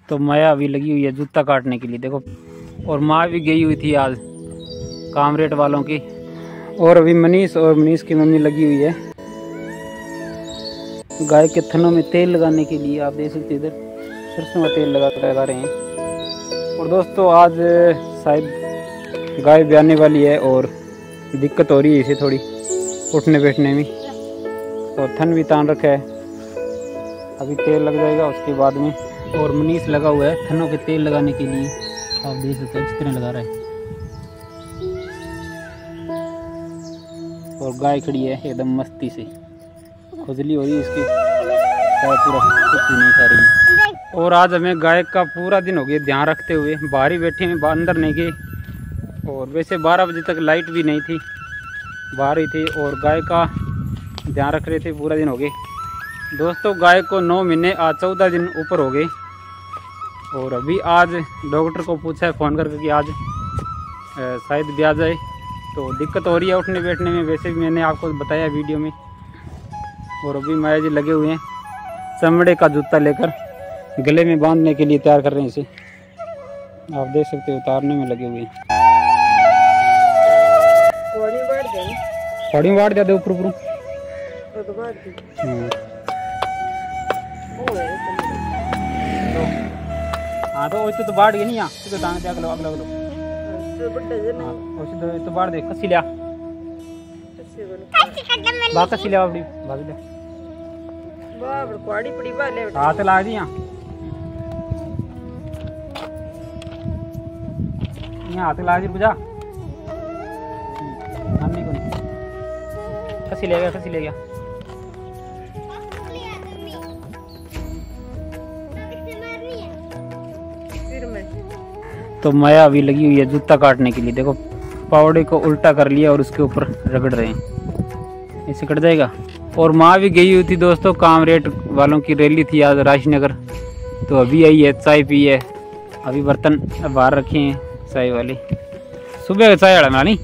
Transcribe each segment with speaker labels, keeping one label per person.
Speaker 1: तो माया अभी लगी हुई है जूता काटने के लिए, देखो। और माँ भी गई हुई थी आज कामरेट वालों की। और अभी मनीष और मनीष की मम्मी लगी हुई है गाय के थनों में तेल लगाने के लिए। आप देख सकते इधर सरसों का तेल लगा रहे हैं। और दोस्तों आज शायद गाय ब्याने वाली है और दिक्कत हो रही है इसे थोड़ी उठने बैठने में, और थन भी तान रखा है। अभी तेल लग जाएगा उसके बाद में। और मनीष लगा हुआ है थनों के तेल लगाने के लिए, आप देख सकते हैं किस तरह लगा रहा है। और गाय खड़ी है एकदम मस्ती से, खुजली हो रही है इसकी, पूरा कुछ भी नहीं खा रही। और आज हमें गाय का पूरा दिन हो गया ध्यान रखते हुए, बाहर ही बैठे हैं, अंदर नहीं गए। और वैसे 12 बजे तक लाइट भी नहीं थी, बाहर ही थे और गाय का ध्यान रख रहे थे। पूरा दिन हो गए दोस्तों, गाय को 9 महीने आज 14 दिन ऊपर हो गए। और अभी आज डॉक्टर को पूछा है फ़ोन करके कि आज शायद ब्याह जाए, तो दिक्कत हो रही है उठने बैठने में। वैसे भी मैंने आपको बताया वीडियो में। और अभी माया जी लगे हुए हैं चमड़े का जूता लेकर गले में बांधने के लिए तैयार कर रहे हैं इसे, आप देख सकते हो उतारने में लगे हुए हैं। पौड़ी बाढ़ दे ऊपर ऊपर। हाँ तो वैसे तो बाढ़ गई नहीं यहाँ तो टांग दे अगलो अगलो वैसे तो बाढ़ दे कसी लिया बात कसी लिया अपनी भाभी ले बाप रे कोड़ी पड़ी बा ले हाथ ला दी यहाँ हाथ ला दी बुझा मम्मी को कसी ले गया तो माया अभी लगी हुई है जूता काटने के लिए, देखो पावड़े को उल्टा कर लिया और उसके ऊपर रगड़ रहे हैं, इसे कट जाएगा। और माँ भी गई हुई थी दोस्तों, कामरेट वालों की रैली थी आज राजनगर, तो अभी आई है, चाय पी है, अभी बर्तन बाहर रखे हैं चाय वाले। सुबह चाय अड़ना नहीं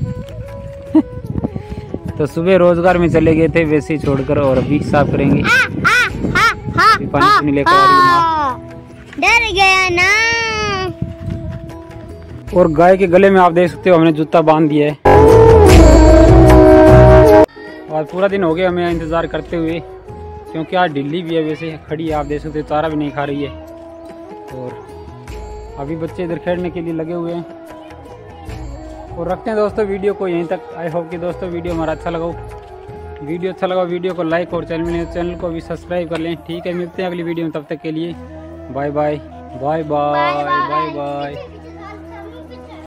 Speaker 1: तो सुबह रोजगार में चले गए थे वैसे ही छोड़कर, और अभी साफ करेंगे। अभी पानी लेकर आ रही है,
Speaker 2: डर गया ना।
Speaker 1: और गाय के गले में आप देख सकते हो हमने जूता बांध दिया है। और पूरा दिन हो गया हमें इंतज़ार करते हुए, क्योंकि आज ढिल्ली भी है, वैसे खड़ी है, आप देख सकते हो चारा भी नहीं खा रही है। और अभी बच्चे इधर खेलने के लिए लगे हुए हैं। और रखते हैं दोस्तों वीडियो को यहीं तक। आई होप कि दोस्तों वीडियो हमारा अच्छा लगा वीडियो को लाइक और चैनल को भी सब्सक्राइब कर लें। ठीक है, मिलते हैं अगली वीडियो में, तब तक के लिए bye bye bye bye bye bye.